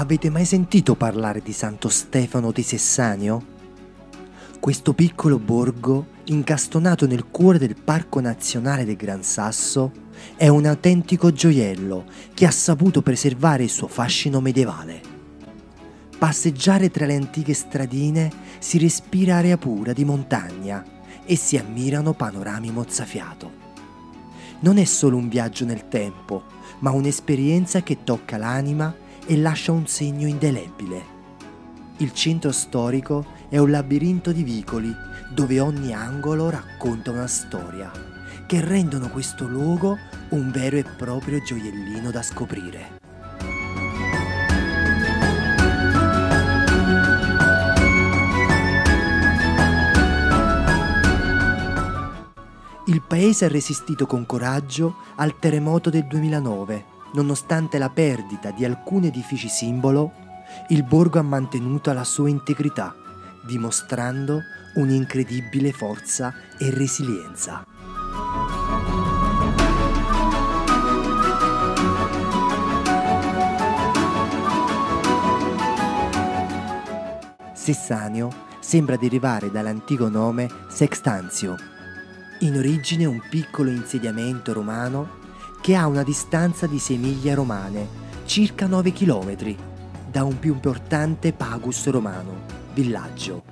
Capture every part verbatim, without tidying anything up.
Avete mai sentito parlare di Santo Stefano di Sessanio? Questo piccolo borgo, incastonato nel cuore del Parco Nazionale del Gran Sasso, è un autentico gioiello che ha saputo preservare il suo fascino medievale. Passeggiare tra le antiche stradine si respira aria pura di montagna e si ammirano panorami mozzafiato. Non è solo un viaggio nel tempo, ma un'esperienza che tocca l'anima e lascia un segno indelebile. Il centro storico è un labirinto di vicoli dove ogni angolo racconta una storia che rendono questo luogo un vero e proprio gioiellino da scoprire. Il paese ha resistito con coraggio al terremoto del duemilanove. Nonostante la perdita di alcuni edifici simbolo, il borgo ha mantenuto la sua integrità, dimostrando un'incredibile forza e resilienza. Sessanio sembra derivare dall'antico nome Sextantio, in origine un piccolo insediamento romano che ha una distanza di sei miglia romane, circa nove chilometri, da un più importante pagus romano, villaggio.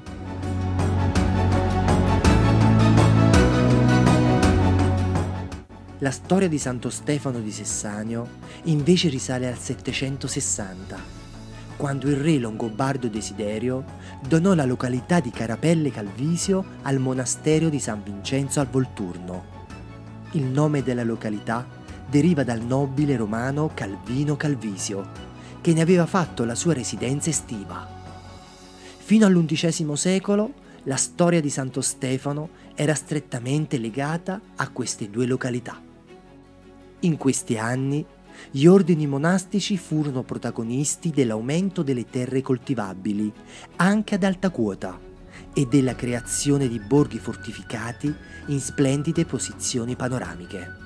La storia di Santo Stefano di Sessanio invece risale al settecentosessanta, quando il re longobardo Desiderio donò la località di Carapelle Calvisio al monastero di San Vincenzo al Volturno. Il nome della località deriva dal nobile romano Calvino Calvisio, che ne aveva fatto la sua residenza estiva. Fino all'undicesimo secolo la storia di Santo Stefano era strettamente legata a queste due località. In questi anni gli ordini monastici furono protagonisti dell'aumento delle terre coltivabili, anche ad alta quota, e della creazione di borghi fortificati in splendide posizioni panoramiche.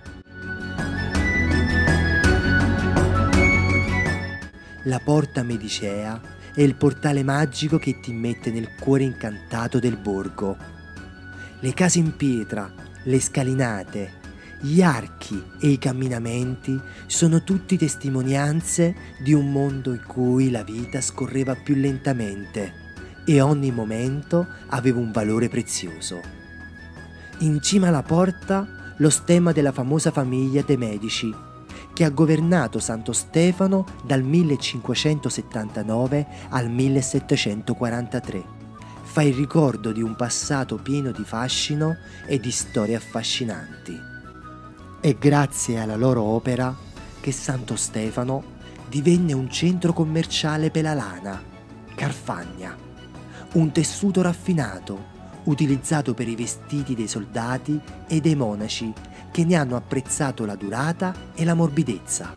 La porta medicea è il portale magico che ti mette nel cuore incantato del borgo. Le case in pietra, le scalinate, gli archi e i camminamenti sono tutti testimonianze di un mondo in cui la vita scorreva più lentamente e ogni momento aveva un valore prezioso. In cima alla porta lo stemma della famosa famiglia de' Medici, che ha governato Santo Stefano dal millecinquecentosettantanove al millesettecentoquarantatré. Fa il ricordo di un passato pieno di fascino e di storie affascinanti. È grazie alla loro opera che Santo Stefano divenne un centro commerciale per la lana, Carfagna, un tessuto raffinato utilizzato per i vestiti dei soldati e dei monaci che ne hanno apprezzato la durata e la morbidezza.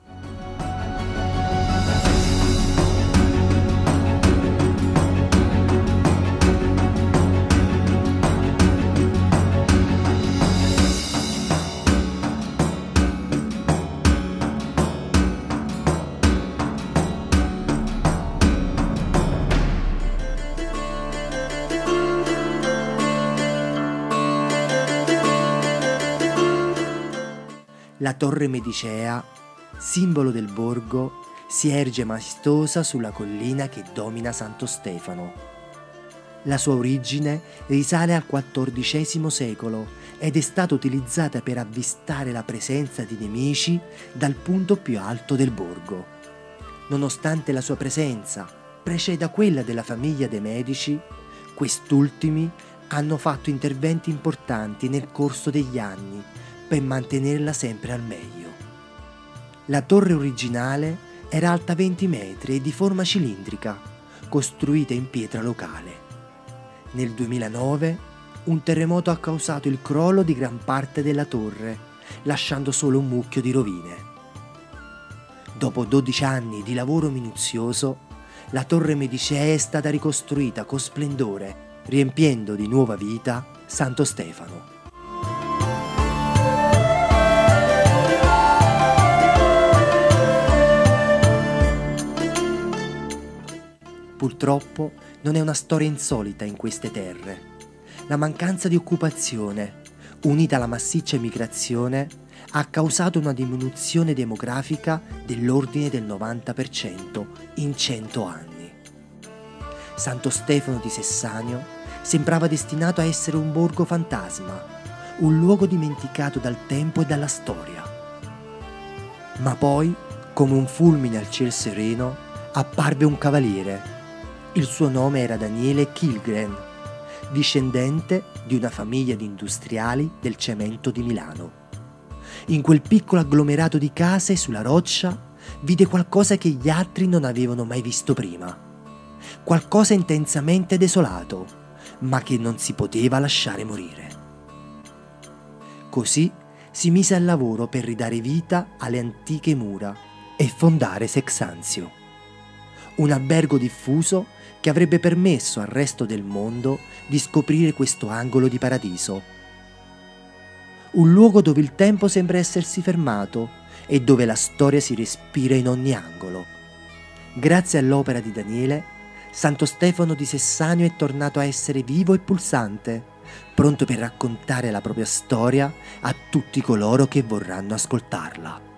La torre medicea, simbolo del borgo, si erge maestosa sulla collina che domina Santo Stefano. La sua origine risale al quattordicesimo secolo ed è stata utilizzata per avvistare la presenza di nemici dal punto più alto del borgo. Nonostante la sua presenza preceda quella della famiglia de' Medici, quest'ultimi hanno fatto interventi importanti nel corso degli anni per mantenerla sempre al meglio. La torre originale era alta venti metri e di forma cilindrica, costruita in pietra locale. Nel duemilanove un terremoto ha causato il crollo di gran parte della torre, lasciando solo un mucchio di rovine. Dopo dodici anni di lavoro minuzioso, la torre medicea è stata ricostruita con splendore, riempiendo di nuova vita Santo Stefano. Purtroppo non è una storia insolita in queste terre. La mancanza di occupazione, unita alla massiccia emigrazione, ha causato una diminuzione demografica dell'ordine del novanta per cento in cento anni. Santo Stefano di Sessanio sembrava destinato a essere un borgo fantasma, un luogo dimenticato dal tempo e dalla storia. Ma poi, come un fulmine al ciel sereno, apparve un cavaliere. Il suo nome era Daniele Kilgren, discendente di una famiglia di industriali del cemento di Milano. In quel piccolo agglomerato di case sulla roccia vide qualcosa che gli altri non avevano mai visto prima. Qualcosa intensamente desolato, ma che non si poteva lasciare morire. Così si mise al lavoro per ridare vita alle antiche mura e fondare Sexanzio, un albergo diffuso che avrebbe permesso al resto del mondo di scoprire questo angolo di paradiso. Un luogo dove il tempo sembra essersi fermato e dove la storia si respira in ogni angolo. Grazie all'opera di Daniele, Santo Stefano di Sessanio è tornato a essere vivo e pulsante, pronto per raccontare la propria storia a tutti coloro che vorranno ascoltarla.